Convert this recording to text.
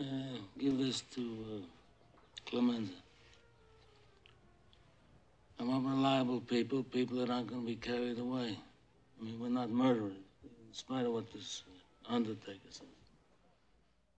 Give this to Clemenza. I want reliable people, people that aren't going to be carried away. I mean, we're not murderers, in spite of what this undertaker says.